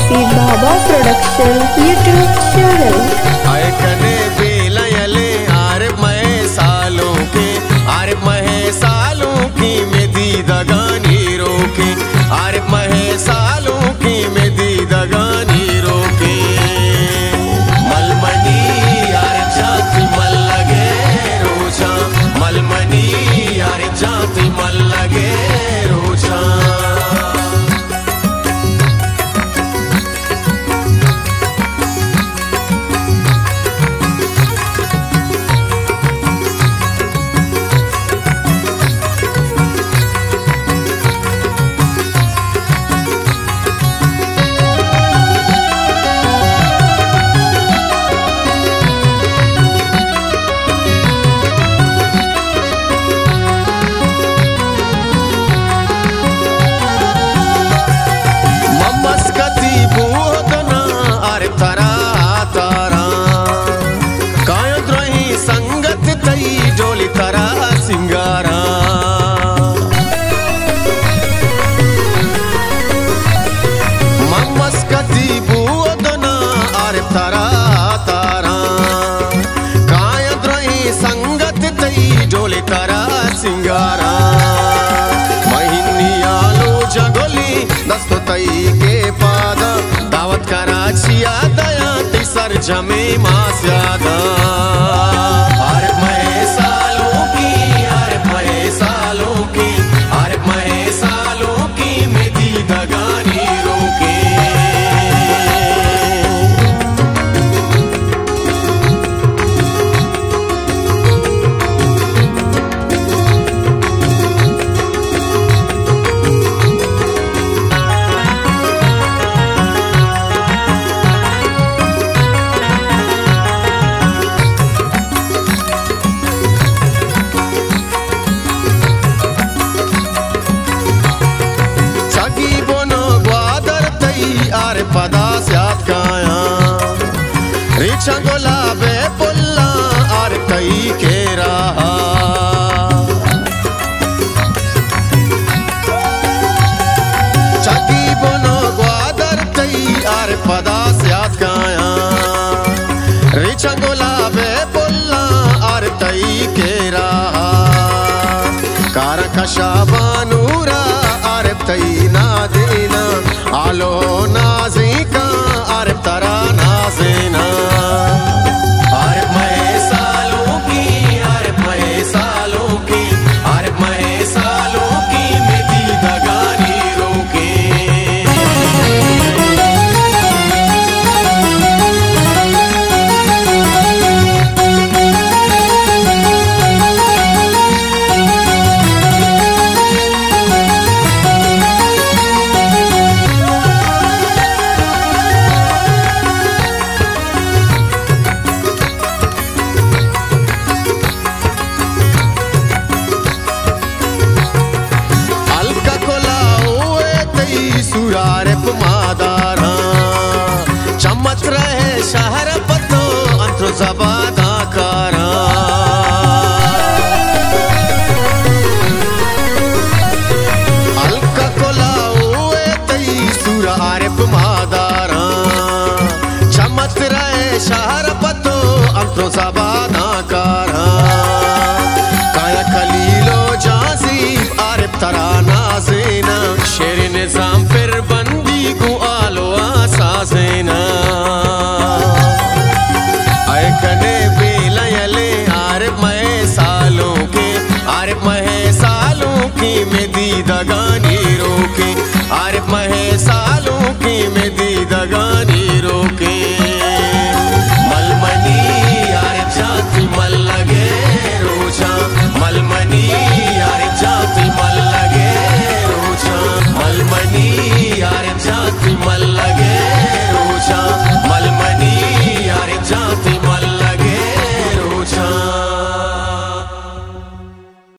Pir Baba Production YouTube channel. आए कने बेलयले are महे सालों के आर महे सालों की मेदी दगानी रोके आर महे सालों की मेदी दगानी रोके मलमनी यार जाति मल लगे रोजा मलमनी यार जाति मल लगे रोजा डोली तरा सिंगारा मस्कती बूदना आरे तरा तारा कायद रही संगत तई डोली तरा सिंगारा महिनियालो जगोली दस्तो तई के पाद दावत कराचिया दया तिसर जमे मास्यादा पदा स्यात काया रिचा गुलाबे पुल्ला आर कई के रहा चकी बोनो ग्वादर तई आर पदा स्यात काया रिचा गुलाबे पुल्ला आर तई के रहा कार कशाबानूरा आर तई ना देना आलो नाजी का आरे तरा नाज़ेना आरे महे सालों की आरे महे सालों की आरे महे सालों की मेदी दगानी रोके सुरारे पुमादारा चमच रहे शहर पतो अंतर जबादा कारा अलका कोलाओ तई सुरारे पुमादारा चमच रहे शहर पतो अंतर जबादा कारा काया कलीलो जाजी आरे तरा नाज़ेना शेर निजाम फिर बंदी को आलो आसासेना आए कने बेलयले आर महे सालों के आर महे सालों की मेदी दगानी रोके आर महे